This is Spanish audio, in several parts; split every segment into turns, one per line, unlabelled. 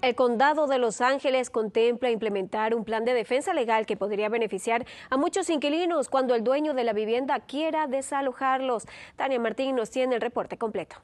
El condado de Los Ángeles contempla implementar un plan de defensa legal que podría beneficiar a muchos inquilinos cuando el dueño de la vivienda quiera desalojarlos. Tania Martín nos tiene el reporte completo.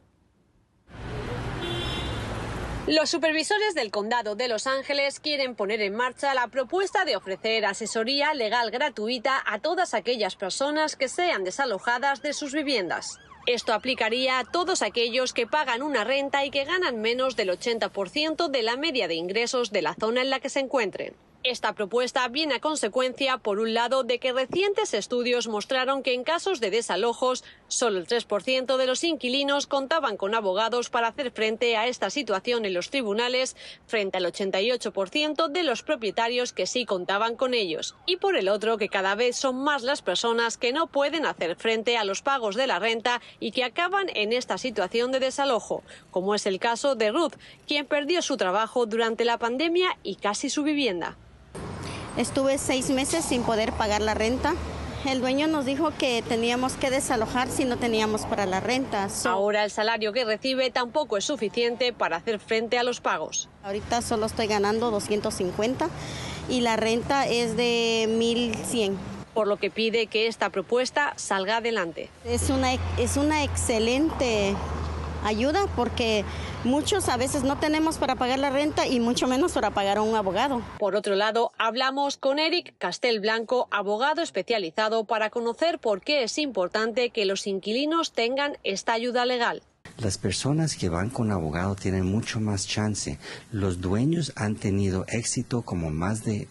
Los supervisores del condado de Los Ángeles quieren poner en marcha la propuesta de ofrecer asesoría legal gratuita a todas aquellas personas que sean desalojadas de sus viviendas. Esto aplicaría a todos aquellos que pagan una renta y que ganan menos del 80% de la media de ingresos de la zona en la que se encuentren. Esta propuesta viene a consecuencia, por un lado, de que recientes estudios mostraron que en casos de desalojos, solo el 3% de los inquilinos contaban con abogados para hacer frente a esta situación en los tribunales, frente al 88% de los propietarios que sí contaban con ellos. Y por el otro, que cada vez son más las personas que no pueden hacer frente a los pagos de la renta y que acaban en esta situación de desalojo, como es el caso de Ruth, quien perdió su trabajo durante la pandemia y casi su vivienda.
Estuve 6 meses sin poder pagar la renta. El dueño nos dijo que teníamos que desalojar si no teníamos para la renta.
Ahora el salario que recibe tampoco es suficiente para hacer frente a los pagos.
Ahorita solo estoy ganando 250 y la renta es de 1,100.
Por lo que pide que esta propuesta salga adelante.
Es una excelente ayuda porque muchos a veces no tenemos para pagar la renta y mucho menos para pagar a un abogado.
Por otro lado, hablamos con Eric Castelblanco, abogado especializado, para conocer por qué es importante que los inquilinos tengan esta ayuda legal.
Las personas que van con abogado tienen mucho más chance. Los dueños han tenido éxito como más de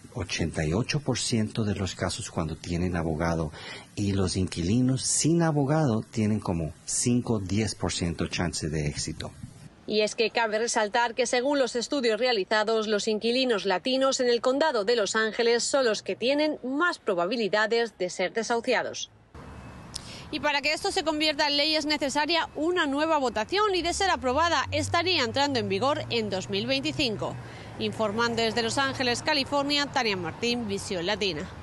88% de los casos cuando tienen abogado, y los inquilinos sin abogado tienen como 5-10% chance de éxito.
Y es que cabe resaltar que según los estudios realizados, los inquilinos latinos en el condado de Los Ángeles son los que tienen más probabilidades de ser desahuciados. Y para que esto se convierta en ley es necesaria una nueva votación y, de ser aprobada, estaría entrando en vigor en 2025. Informando desde Los Ángeles, California, Tania Martín, Visión Latina.